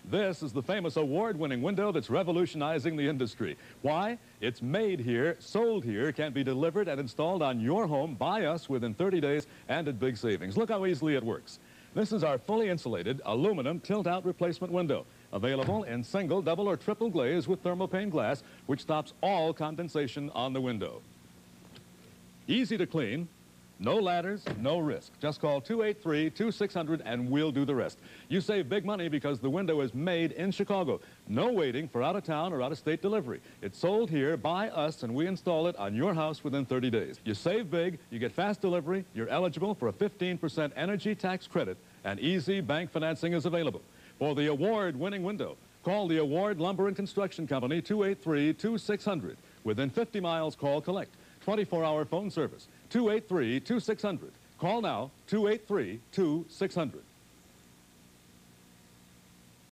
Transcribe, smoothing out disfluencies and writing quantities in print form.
This is the famous award-winning window that's revolutionizing the industry. Why? It's made here, sold here, can be delivered and installed on your home by us within 30 days and at big savings. Look how easily it works. This is our fully insulated aluminum tilt-out replacement window, available in single, double, or triple glaze with thermopane glass, which stops all condensation on the window. Easy to clean. No ladders, no risk. Just call 283-2600 and we'll do the rest. You save big money because the window is made in Chicago. No waiting for out-of-town or out-of-state delivery. It's sold here by us and we install it on your house within 30 days. You save big, you get fast delivery, you're eligible for a 15% energy tax credit, and easy bank financing is available. For the award-winning window, call the Award Lumber and Construction Company, 283-2600. Within 50 miles, call collect. 24-hour phone service, 283-2600. Call now, 283-2600.